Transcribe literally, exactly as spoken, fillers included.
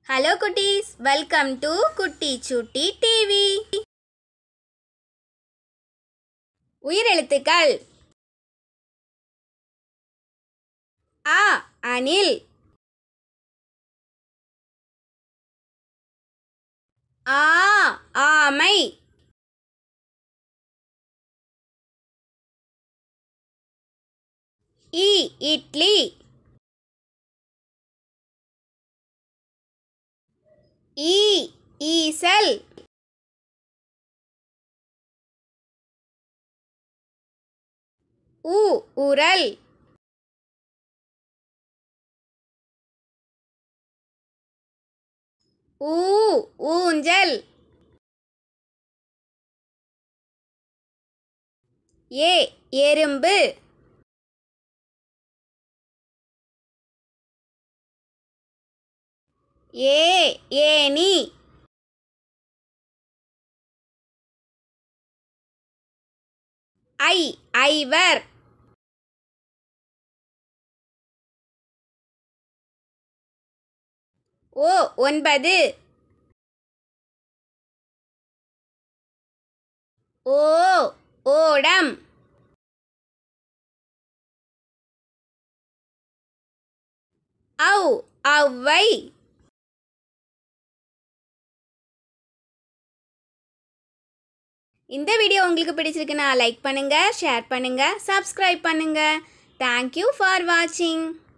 Hello Kutties, welcome to Kutty Chutty T V. உயிரெழுத்துக்கள் அ அணில், ஆ ஆமை, இ இட்லி, ஈ ஈசல், உ உரல், ஊ ஊஞ்சல், ஏ எறும்பு, ஏ ஏணி, ஐ ஐவர், ஓ ஒன்பது, ஓ ஓடம், ஔ ஔவை, இந்த வீடியோ உங்களுக்கு பிடிச்சிருக்குன்னா லைக் பண்ணுங்க, ஷேர் பண்ணுங்க, சப்ஸ்கிரைப் பண்ணுங்க. Thank you for watching.